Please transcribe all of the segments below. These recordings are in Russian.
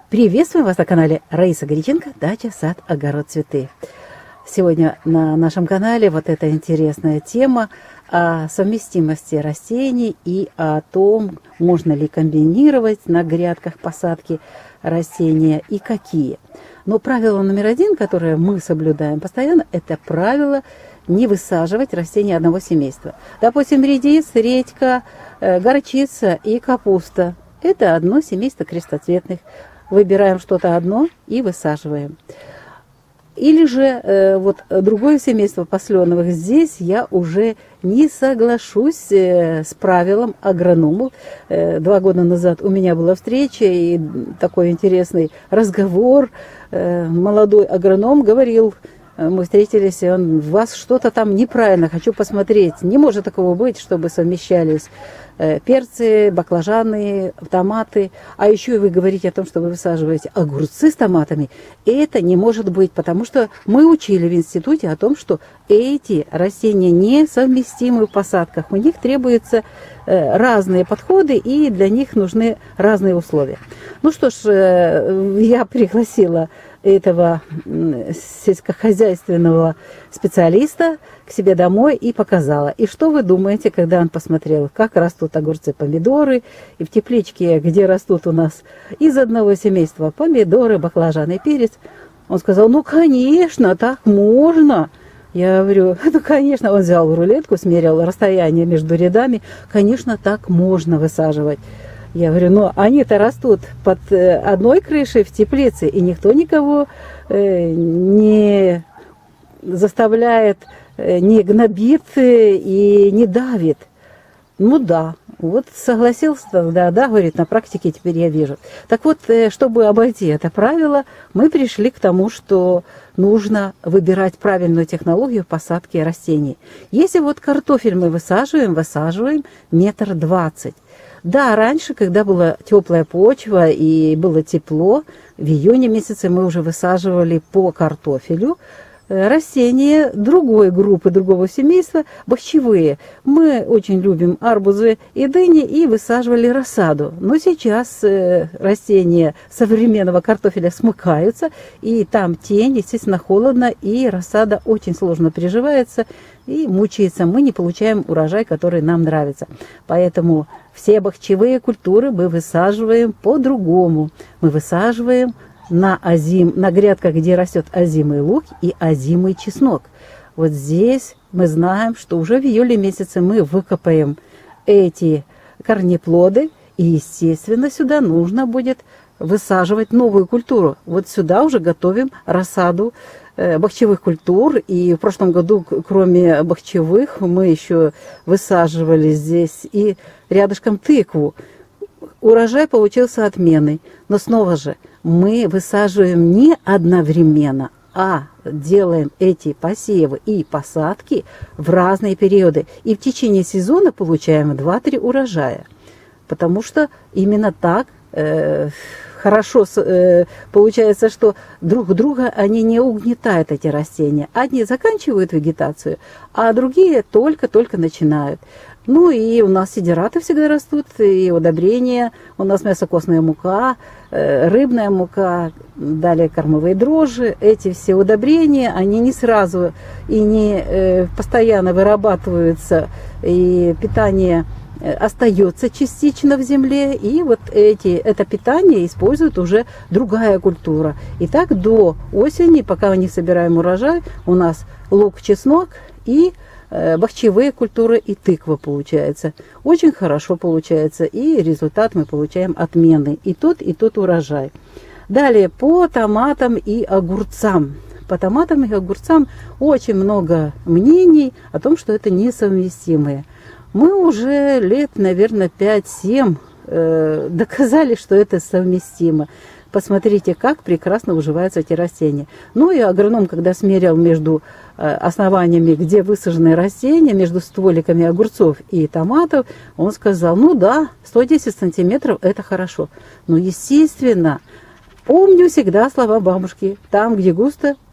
Приветствуем вас на канале Раиса Горяченко «Дача, сад, огород, цветы». Сегодня на нашем канале вот эта интересная тема о совместимости растений и о том, можно ли комбинировать на грядках посадки растения и какие. Но правило номер один, которое мы соблюдаем постоянно, это правило не высаживать растения одного семейства. Допустим, редис, редька, горчица и капуста – это одно семейство крестоцветных. Выбираем что-то одно и высаживаем. Или же вот другое семейство посленовых. Здесь я уже не соглашусь с правилом агрономов. 2 года назад у меня была встреча и такой интересный разговор. Молодой агроном говорил, мы встретились, и он: у вас что-то там неправильно, хочу посмотреть. Не может такого быть, чтобы совмещались перцы, баклажаны, томаты. А еще и вы говорите о том, что вы высаживаете огурцы с томатами. И это не может быть, потому что мы учили в институте о том, что эти растения несовместимы в посадках. У них требуются разные подходы, и для них нужны разные условия. Ну что ж, я пригласила этого сельскохозяйственного специалиста к себе домой и показала. И что вы думаете, когда он посмотрел, как растут огурцы, помидоры, и в тепличке, где растут у нас из одного семейства помидоры, баклажаны и перец, он сказал: ну, конечно, так можно. Я говорю: ну, конечно. Он взял рулетку, смерил расстояние между рядами. Конечно, так можно высаживать. Я говорю: ну, они-то растут под одной крышей в теплице, и никто никого не заставляет, не гнобит и не давит. Ну да, вот согласился тогда, да, говорит, на практике теперь я вижу. Так вот, чтобы обойти это правило, мы пришли к тому, что нужно выбирать правильную технологию посадки растений. Если вот картофель мы высаживаем 1,20 метра. Да, раньше, когда была теплая почва и было тепло, в июне месяце мы уже высаживали по картофелю растения другой группы, другого семейства, бахчевые. Мы очень любим арбузы и дыни и высаживали рассаду. Но сейчас растения современного картофеля смыкаются, и там тень, естественно, холодно, и рассада очень сложно приживается и мучается. Мы не получаем урожай, который нам нравится. Поэтому все бахчевые культуры мы высаживаем по-другому. Мы высаживаем на грядках, где растет озимый лук и озимый чеснок. Вот здесь мы знаем, что уже в июле месяце мы выкопаем эти корнеплоды, и, естественно, сюда нужно будет высаживать новую культуру. Вот сюда уже готовим рассаду бахчевых культур. И в прошлом году, кроме бахчевых, мы еще высаживали здесь и рядышком тыкву. Урожай получился отменный. Но снова же мы высаживаем не одновременно, а делаем эти посевы и посадки в разные периоды. И в течение сезона получаем 2-3 урожая. Потому что именно так хорошо получается, что друг друга они не угнетают, эти растения. Одни заканчивают вегетацию, а другие только-только начинают. Ну и у нас сидираты всегда растут, и удобрения. У нас мясокостная мука, рыбная мука, далее кормовые дрожжи. Эти все удобрения, они не сразу и не постоянно вырабатываются, и питание остается частично в земле, и вот это питание использует уже другая культура. И так до осени, пока мы не собираем урожай, у нас лук, чеснок и бахчевые культуры и тыква получается. Очень хорошо получается, и результат мы получаем отменный. И тот урожай. Далее по томатам и огурцам. По томатам и огурцам очень много мнений о том, что это несовместимые. Мы уже лет, наверное, 5-7 доказали, что это совместимо. Посмотрите, как прекрасно уживаются эти растения. Ну и агроном, когда смерил между основаниями, где высажены растения, между стволиками огурцов и томатов, он сказал: ну да, 110 сантиметров это хорошо. Но, естественно, помню всегда слова бабушки: там, где густо,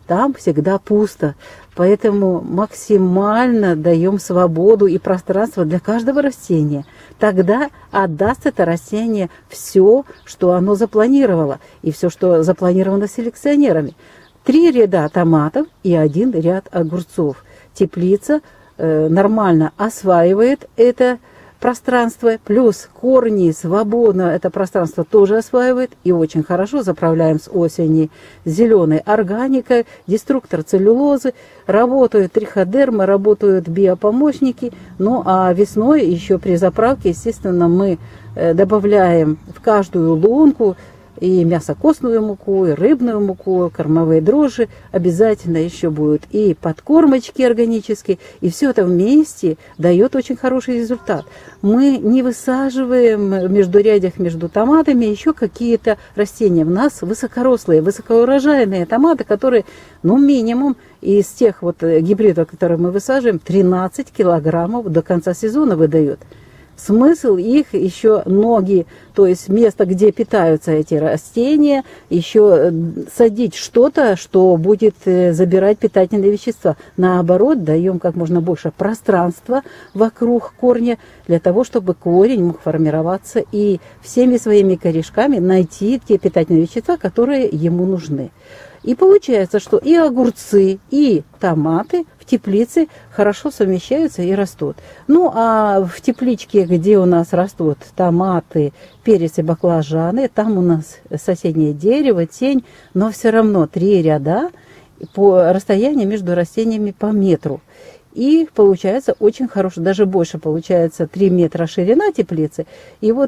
там всегда пусто. Поэтому максимально даем свободу и пространство для каждого растения. Тогда отдаст это растение все, что оно запланировало, и все, что запланировано селекционерами. 3 ряда томатов и 1 ряд огурцов. Теплица нормально осваивает это пространство, плюс корни свободно это пространство тоже осваивает, и очень хорошо заправляем с осени зеленой органикой, деструктор целлюлозы, работают триходермы, работают биопомощники, ну а весной еще при заправке, естественно, мы добавляем в каждую лунку и мясокостную муку, и рыбную муку, кормовые дрожжи, обязательно еще будут и подкормочки органические, и все это вместе дает очень хороший результат. Мы не высаживаем в междурядьях между томатами еще какие-то растения. У нас высокорослые, высокоурожайные томаты, которые, ну, минимум из тех вот гибридов, которые мы высаживаем, 13 килограммов до конца сезона выдают. Смысл их еще ноги, то есть место, где питаются эти растения, еще садить что-то, что будет забирать питательные вещества. Наоборот, даем как можно больше пространства вокруг корня, для того, чтобы корень мог формироваться и всеми своими корешками найти те питательные вещества, которые ему нужны. И получается, что и огурцы, и томаты в теплице хорошо совмещаются и растут. Ну, а в тепличке, где у нас растут томаты, перец и баклажаны, там у нас соседнее дерево, тень, но все равно 3 ряда по расстоянию между растениями по метру. И получается очень хорошо, даже больше получается 3 метра ширина теплицы. И вот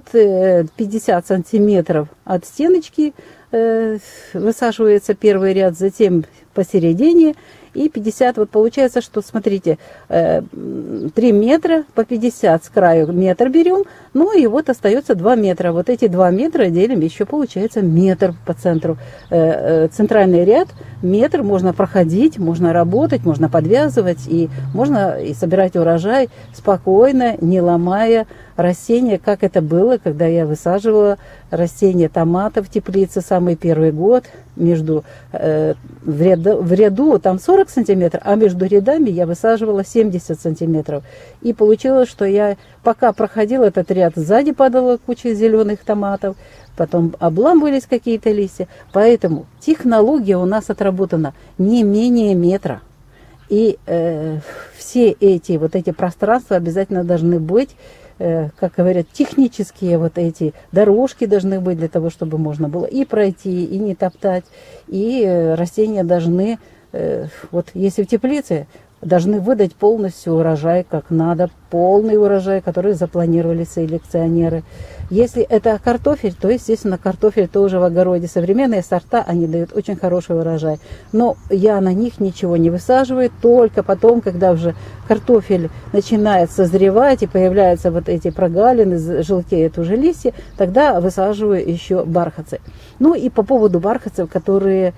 50 сантиметров от стеночки высаживается первый ряд, затем посередине, и 50, вот получается, что, смотрите, 3 метра по 50 с краю метр берем, ну и вот остается 2 метра. Вот эти 2 метра делим, еще получается метр по центру. Центральный ряд, метр, можно проходить, можно работать, можно подвязывать, и можно и собирать урожай спокойно, не ломая растения, как это было, когда я высаживала растения томатов в теплице самый первый год. Между в ряду там 40 сантиметров, а между рядами я высаживала 70 сантиметров. И получилось, что я пока проходила этот ряд, сзади падала куча зеленых томатов, потом обламывались какие-то листья. Поэтому технология у нас отработана не менее метра. И все эти пространства обязательно должны быть, как говорят, технические вот эти дорожки должны быть для того, чтобы можно было и пройти, и не топтать. И растения должны, вот если в теплице, должны выдать полностью урожай, как надо, полный урожай, который запланировали селекционеры. Если это картофель, то, естественно, картофель тоже в огороде. Современные сорта, они дают очень хороший урожай. Но я на них ничего не высаживаю, только потом, когда уже картофель начинает созревать и появляются вот эти прогалины, желтеют уже листья, тогда высаживаю еще бархатцы. Ну и по поводу бархатцев, которые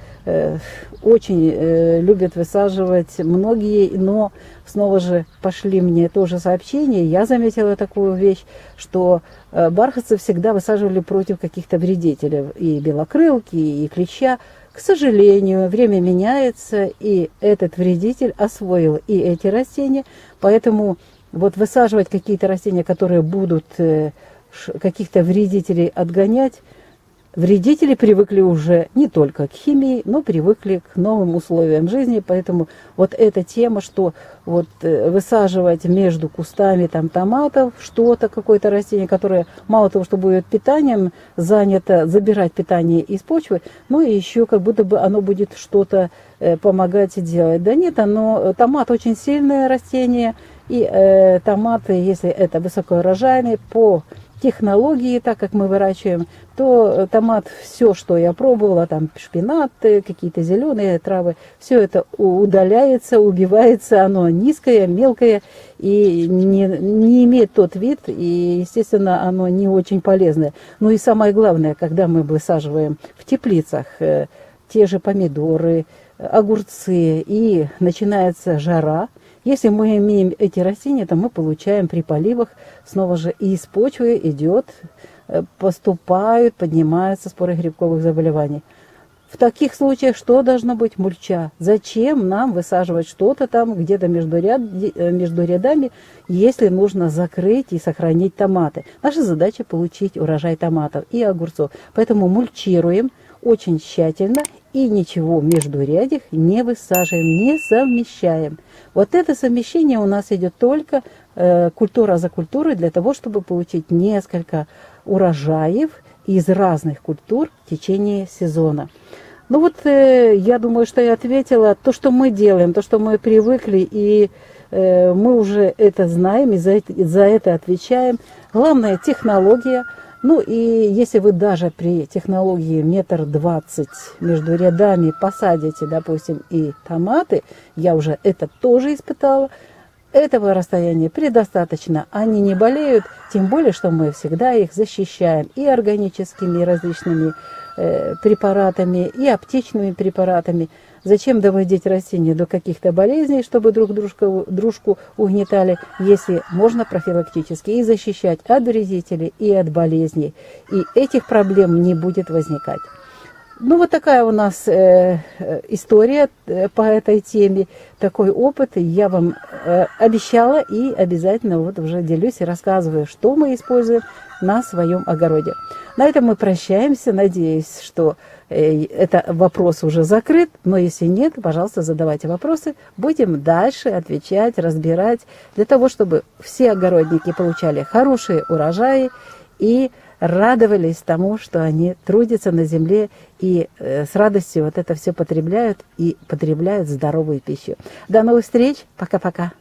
очень любят высаживать многие, но снова же пошли мне тоже сообщения, я заметила такую вещь, что бархатцы всегда высаживали против каких-то вредителей, и белокрылки, и клеща. К сожалению, время меняется, и этот вредитель освоил и эти растения, поэтому вот высаживать какие-то растения, которые будут каких-то вредителей отгонять, вредители привыкли уже не только к химии, но привыкли к новым условиям жизни, поэтому вот эта тема, что вот высаживать между кустами там томатов что-то, какое-то растение, которое мало того, что будет питанием занято, забирать питание из почвы, но и еще как будто бы оно будет что-то помогать делать. Да нет, томат очень сильное растение, и томаты, если это высокоурожайные, по технологии, так как мы выращиваем, то томат, все, что я пробовала, там шпинат, какие-то зеленые травы, все это удаляется, убивается, оно низкое, мелкое и не имеет тот вид, и, естественно, оно не очень полезное. Ну и самое главное, когда мы высаживаем в теплицах те же помидоры, огурцы, и начинается жара, если мы имеем эти растения, то мы получаем при поливах снова же и из почвы идет, поступают, поднимаются споры грибковых заболеваний. В таких случаях что должно быть? Мульча. Зачем нам высаживать что-то там где-то между рядами, если нужно закрыть и сохранить томаты? Наша задача получить урожай томатов и огурцов. Поэтому мульчируем очень тщательно и ничего в междурядьях не высаживаем, не совмещаем. Вот это совмещение у нас идет только культура за культурой для того, чтобы получить несколько урожаев из разных культур в течение сезона. Ну вот я думаю, что я ответила. То, что мы делаем, то, что мы привыкли, и мы уже это знаем, и за это отвечаем. Главное – технология. Ну и если вы даже при технологии 1,20 м между рядами посадите, допустим, и томаты, я уже это тоже испытала, этого расстояния предостаточно, они не болеют, тем более, что мы всегда их защищаем и органическими различными препаратами, и аптечными препаратами. Зачем доводить растения до каких-то болезней, чтобы друг дружку угнетали, если можно профилактически и защищать от вредителей и от болезней, и этих проблем не будет возникать. Ну, вот такая у нас история по этой теме, такой опыт. Я вам обещала и обязательно вот уже делюсь и рассказываю, что мы используем на своем огороде. На этом мы прощаемся. Надеюсь, что этот вопрос уже закрыт. Но если нет, пожалуйста, задавайте вопросы. Будем дальше отвечать, разбирать, для того, чтобы все огородники получали хорошие урожаи и радовались тому, что они трудятся на земле и с радостью вот это все потребляют и потребляют здоровую пищу. До новых встреч. Пока-пока.